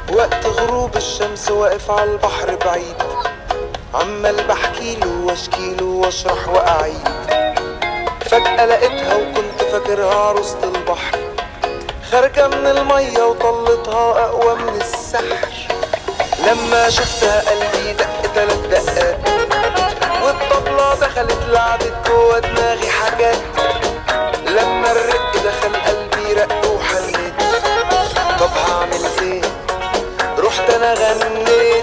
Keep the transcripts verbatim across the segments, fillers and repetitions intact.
وقت غروب الشمس واقف على البحر بعيد، عمال بحكيله واشكيله واشرح واعيد. فجأة لقيتها وكنت فاكرها عروسة البحر، خارجة من المية وطلتها أقوى من السحر. لما شفتها قلبي دق تلات دقات، والطبلة دخلت لعبت جوا دماغي حاجات. لما الرق دخل قلبي رق وحنيت، طب هعمل ايه؟ رحت انا غنيت.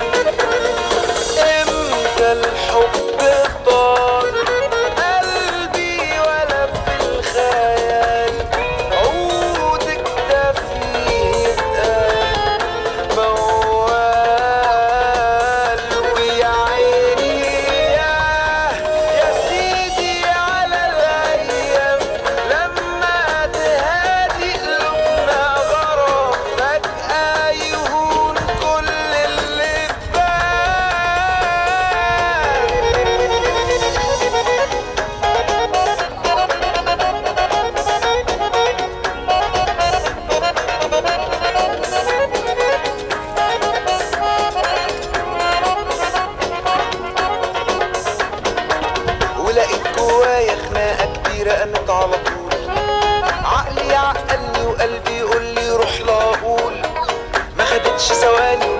امتى الحب طال قلبي ولا في الخيال، عودك ده فيه اتقال موال. ويا عيني ياه يا سيدي على الايام، لما تهادي قلوبنا غرام فجأة يهون كل اللي ولقيت جوايا خناقة كبيرة قامت على طول. عقلي عقلني وقلبي يقولي روح لا اقول، ما خدتش ثواني